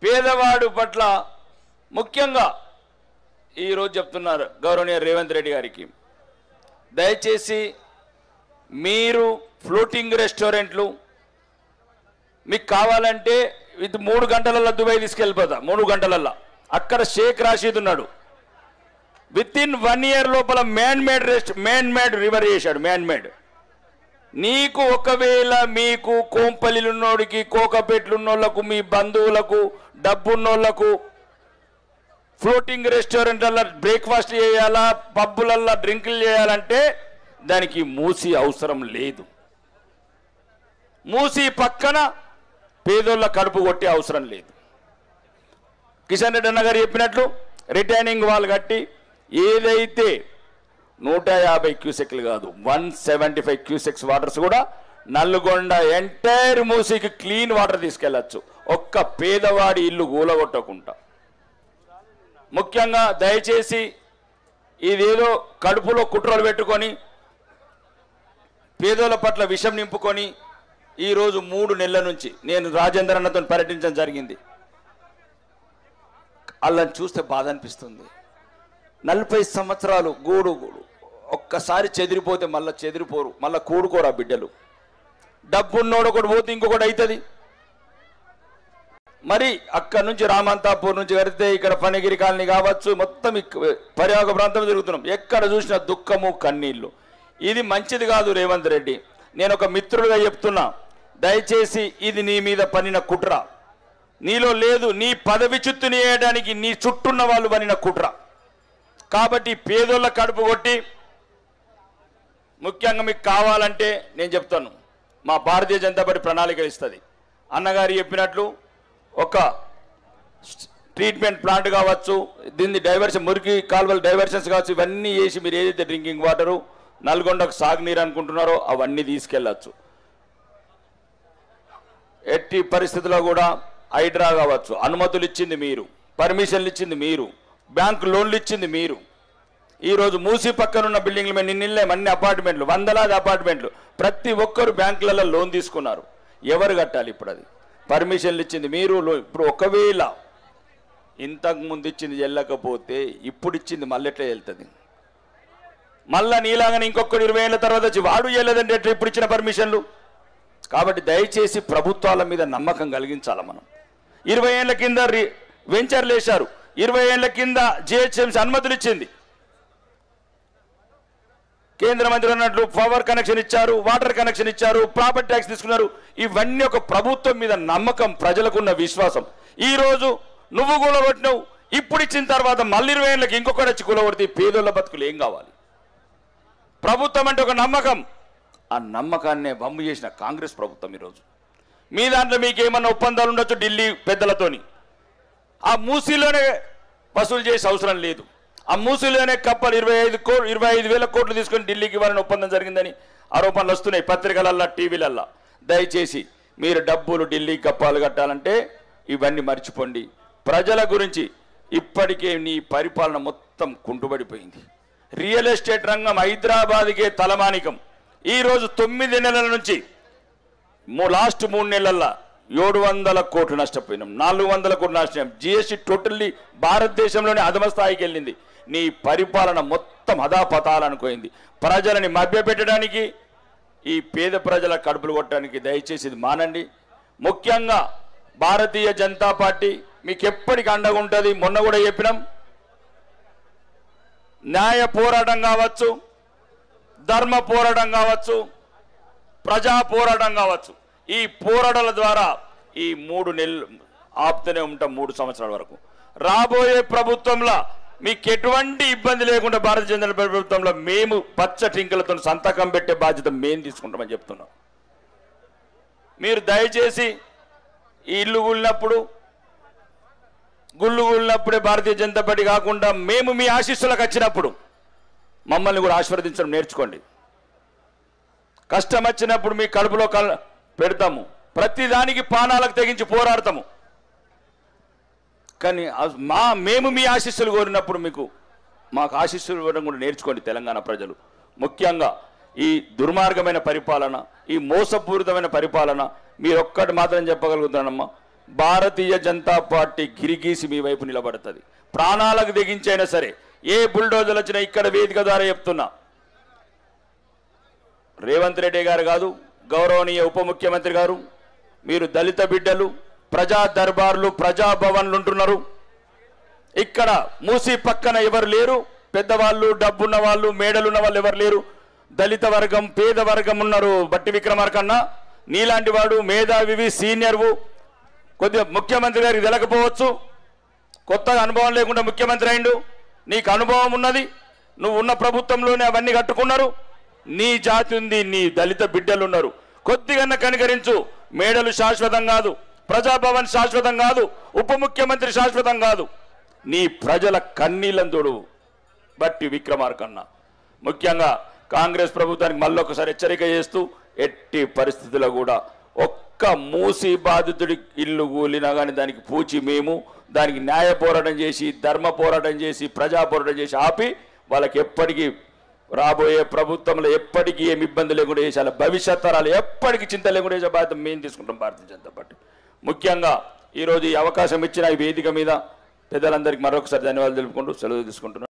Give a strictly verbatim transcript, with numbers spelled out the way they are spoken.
పేదవాడు పట్ల ముఖ్యంగా ఈరోజు చెప్తున్నారు గౌరవనీయ రేవంత్ రెడ్డి గారికి, దయచేసి మీరు ఫ్లోటింగ్ రెస్టారెంట్లు మీకు కావాలంటే ఇది మూడు గంటలలో దుబాయ్ తీసుకెళ్ళిపోతా. మూడు గంటలల్లో అక్కడ షేక్ రాషీద్ ఉన్నాడు. విత్ ఇన్ వన్ ఇయర్ లోపల man made rest man made river చేశాడు. Man made. నీకు ఒకవేళ మీకు కోంపల్లిలున్నోడికి కోకపేట్లున్నోళ్లకు మీ బంధువులకు డబ్బున్నోళ్లకు ఫ్లోటింగ్ రెస్టారెంట్లలో బ్రేక్ఫాస్ట్ చేయాలా, పబ్బులల్లో డ్రింకులు చేయాలంటే దానికి మూసి అవసరం లేదు. మూసి పక్కన పేదోళ్ళ కడుపు కొట్టే అవసరం లేదు. కిషన్ రెడ్డి అన్న గారు చెప్పినట్లు రిటైనింగ్ వాల్ కట్టి ఏదైతే నూట యాభై క్యూసెక్లు కాదు one seventy five cusecs waters కూడా నల్గొండ ఎంటైర్ మూసీకి క్లీన్ వాటర్ తీసుకెళ్లొచ్చు, ఒక్క పేదవాడి ఇల్లు కూలగొట్టకుండా. ముఖ్యంగా దయచేసి ఇదేదో కడుపులో కుట్రలు పెట్టుకొని పేదోళ్ళ పట్ల విషం నింపుకొని ఈరోజు మూడు నెలల నుంచి నేను రాజేంద్ర అన్నతో పర్యటించడం జరిగింది. వాళ్ళని చూస్తే బాధ అనిపిస్తుంది. నలభై సంవత్సరాలు గూడు గూడు ఒక్కసారి చెదిరిపోతే మళ్ళీ చెదిరిపోరు, మళ్ళీ కూడుకోరు ఆ బిడ్డలు. డబ్బున్నోడు ఒకటి పోతే ఇంకొకటి అవుతుంది. మరి అక్కడి నుంచి రామంతాపూర్ నుంచి కడితే ఇక్కడ పనిగిరి కాలనీ కావచ్చు, మొత్తం పర్యావరణ ప్రాంతం తిరుగుతున్నాం. ఎక్కడ చూసినా దుఃఖము కన్నీళ్ళు. ఇది మంచిది కాదు రేవంత్ రెడ్డి. నేను ఒక మిత్రుడిగా చెప్తున్నా, దయచేసి ఇది నీ మీద పనిన కుట్ర, నీలో లేదు. నీ పదవి చుట్టూని వేయడానికి నీ చుట్టూన్న వాళ్ళు పనిన కుట్ర. కాబట్టి పేదోళ్ళ కడుపు కొట్టి ముఖ్యంగా మీకు కావాలంటే నేను చెప్తాను, మా భారతీయ జనతా పార్టీ ప్రణాళిక ఇస్తుంది. అన్నగారు చెప్పినట్లు ఒక ట్రీట్మెంట్ ప్లాంట్ కావచ్చు, దీన్ని డైవర్షన్ మురికి కాలువలు డైవర్షన్స్ కావచ్చు, ఇవన్నీ చేసి మీరు ఏదైతే డ్రింకింగ్ వాటరు నల్గొండకు సాగునీరు అనుకుంటున్నారో అవన్నీ తీసుకెళ్ళచ్చు. ఎట్టి పరిస్థితుల్లో కూడా హైడ్రా కావచ్చు అనుమతులు ఇచ్చింది మీరు, పర్మిషన్లు ఇచ్చింది మీరు, బ్యాంకు లోన్లు ఇచ్చింది మీరు. ఈరోజు మూసి పక్కన ఉన్న బిల్డింగ్లు మేము నిన్నెళ్ళాం, అన్ని అపార్ట్మెంట్లు, వందలాది అపార్ట్మెంట్లు, ప్రతి ఒక్కరు బ్యాంకులలో లోన్ తీసుకున్నారు. ఎవరు కట్టాలి ఇప్పుడు? అది పర్మిషన్లు ఇచ్చింది మీరు. ఇప్పుడు ఒకవేళ ఇంతకుముందు ఇచ్చింది వెళ్ళకపోతే ఇప్పుడు ఇచ్చింది మళ్ళీ ఎట్లా వెళ్తుంది? మళ్ళా నీలాగానే ఇంకొకటి ఇరవై ఏళ్ళ తర్వాత వచ్చి వాడు వెళ్ళదంటే ఎట్లా ఇప్పుడు ఇచ్చిన పర్మిషన్లు? కాబట్టి దయచేసి ప్రభుత్వాల మీద నమ్మకం కలిగించాలి మనం. ఇరవై ఏళ్ల కింద వెంచర్లు వేశారు, ఇరవై ఏళ్ల కింద జిహెచ్ఎంసీ అనుమతులు ఇచ్చింది. కేంద్ర మంత్రి అన్నట్లు పవర్ కనెక్షన్ ఇచ్చారు, వాటర్ కనెక్షన్ ఇచ్చారు, ప్రాపర్టీ ట్యాక్స్ తీసుకున్నారు. ఇవన్నీ ఒక ప్రభుత్వం మీద నమ్మకం, ప్రజలకున్న విశ్వాసం. ఈరోజు నువ్వు కూలగొట్టినవు, ఇప్పుడు ఇచ్చిన తర్వాత మళ్ళీ ఇరవై ఏళ్ళకి ఇంకొకటి వచ్చి కూలగొడితే పేదోళ్ళ బతుకులు ఏం కావాలి? ప్రభుత్వం అంటే ఒక నమ్మకం. ఆ నమ్మకాన్నే బొమ్ము చేసిన కాంగ్రెస్ ప్రభుత్వం ఈరోజు. మీ దాంట్లో మీకు ఏమన్నా ఒప్పందాలు ఉండొచ్చు ఢిల్లీ పెద్దలతోని, ఆ మూసీలోనే వసూలు చేసే అవసరం లేదు. ఆ మూసీలోనే కప్పలు ఇరవై ఐదు కోట్లు ఇరవై ఐదు వేల కోట్లు తీసుకొని ఢిల్లీకి ఇవ్వాలని ఒప్పందం జరిగిందని ఆరోపణలు వస్తున్నాయి పత్రికలల్లో, టీవీలల్లో. దయచేసి మీరు డబ్బులు ఢిల్లీ కప్పాలు కట్టాలంటే ఇవన్నీ మర్చిపోండి. ప్రజల గురించి ఇప్పటికే నీ పరిపాలన మొత్తం కుంటుబడిపోయింది. రియల్ ఎస్టేట్ రంగం హైదరాబాద్కే తలమానికం. ఈరోజు తొమ్మిది నెలల నుంచి లాస్ట్ మూడు నెలల్లో ఏడు వందల కోట్లు నష్టపోయినాం, నాలుగు వందల కోట్లు నష్టం. జిఎస్టీ టోటల్లీ భారతదేశంలోనే అధమ స్థాయికి వెళ్ళింది. నీ పరిపాలన మొత్తం అధాపతాలనుకోయింది. ప్రజలని మభ్యపెట్టడానికి, ఈ పేద ప్రజల కడుపులు కొట్టడానికి దయచేసి ఇది మానండి. ముఖ్యంగా భారతీయ జనతా పార్టీ మీకు ఎప్పటికీ అండగా ఉంటుంది. మొన్న కూడా చెప్పినాం, న్యాయ పోరాటం కావచ్చు, ధర్మ పోరాటం కావచ్చు, ప్రజా పోరాటం కావచ్చు, ఈ పోరాటాల ద్వారా ఈ మూడు నెలలు ఆపుతూనే ఉంటాం మూడు సంవత్సరాల వరకు. రాబోయే ప్రభుత్వంలో మీకు ఎటువంటి ఇబ్బంది లేకుండా భారతీయ జనతా పార్టీ ప్రభుత్వంలో మేము పచ్చ టింకలతో సంతకం పెట్టే బాధ్యత మేము తీసుకుంటామని చెప్తున్నాం. మీరు దయచేసి ఈ ఇల్లు కూలినప్పుడు గుళ్ళు కూలినప్పుడే భారతీయ జనతా పార్టీ కాకుండా మేము మీ ఆశీస్సులకు వచ్చినప్పుడు మమ్మల్ని కూడా ఆశీర్వదించడం నేర్చుకోండి. కష్టం వచ్చినప్పుడు మీ కడుపులో కల్ పెడతాము, ప్రతిదానికి పానాలకు తెగించి పోరాడతాము. కానీ మా మేము మీ ఆశీస్సులు కోరినప్పుడు మీకు మాకు ఆశీస్సులు ఇవ్వడం కూడా నేర్చుకోండి తెలంగాణ ప్రజలు. ముఖ్యంగా ఈ దుర్మార్గమైన పరిపాలన, ఈ మోసపూరితమైన పరిపాలన మీరు ఒక్కటి మాత్రం చెప్పగలుగుతానమ్మా, భారతీయ జనతా పార్టీ గిరిగీసి మీ వైపు నిలబడుతుంది. ప్రాణాలకు దిగించైనా సరే, ఏ బుల్డోజర్లు వచ్చినా ఇక్కడ వేదిక ద్వారా చెప్తున్నా, రేవంత్ రెడ్డి గారు కాదు, గౌరవనీయ ఉప ముఖ్యమంత్రి గారు, మీరు దళిత బిడ్డలు, ప్రజా దర్బార్లు, ప్రజాభవన్లు ఉంటున్నారు. ఇక్కడ మూసి పక్కన ఎవరు లేరు, పెద్దవాళ్ళు, డబ్బున్న వాళ్ళు, మేడలున్న వాళ్ళు ఎవరు లేరు. దళిత వర్గం, పేద వర్గం ఉన్నారు. బట్టి విక్రమార్కన్న నీలాంటి వాడు మేధావివి, సీనియర్వు, కొద్దిగా ముఖ్యమంత్రి గారికి తెలకపోవచ్చు, కొత్తగా అనుభవం లేకుండా ముఖ్యమంత్రి అయిండు. నీకు అనుభవం ఉన్నది, నువ్వు ఉన్న ప్రభుత్వంలోనే అవన్నీ కట్టుకున్నారు. నీ జాతి ఉంది, నీ దళిత బిడ్డలు ఉన్నారు. కొద్దిగా కనికరించు. మేడలు శాశ్వతం కాదు, ప్రజాభవన్ శాశ్వతం కాదు, ఉప ముఖ్యమంత్రి శాశ్వతం కాదు. నీ ప్రజల కన్నీళ్ళను తోడు బట్టి విక్రమార్కన్న. ముఖ్యంగా కాంగ్రెస్ ప్రభుత్వానికి మళ్ళొకసారి హెచ్చరిక చేస్తూ, ఎట్టి పరిస్థితుల్లో కూడా ఒక్క మూసి బాధితుడి ఇల్లు కూలినా కానీ దానికి పూచి మేము దానికి న్యాయ పోరాటం చేసి, ధర్మ పోరాటం చేసి, ప్రజా పోరాటం చేసి ఆపి వాళ్ళకి ఎప్పటికీ రాబోయే ప్రభుత్వంలో ఎప్పటికీ ఏమి ఇబ్బంది లేకుండా చేసి, అలా భవిష్యత్ తరాలు ఎప్పటికీ చింత లేకుండా చేసే బాధ్యత మేము తీసుకుంటాం భారతీయ జనతా పార్టీ. ముఖ్యంగా ఈరోజు ఈ అవకాశం ఇచ్చిన ఈ వేదిక మీద పెద్దలందరికీ మరొకసారి ధన్యవాదాలు తెలుపుకుంటూ సెలవు తీసుకుంటున్నాను.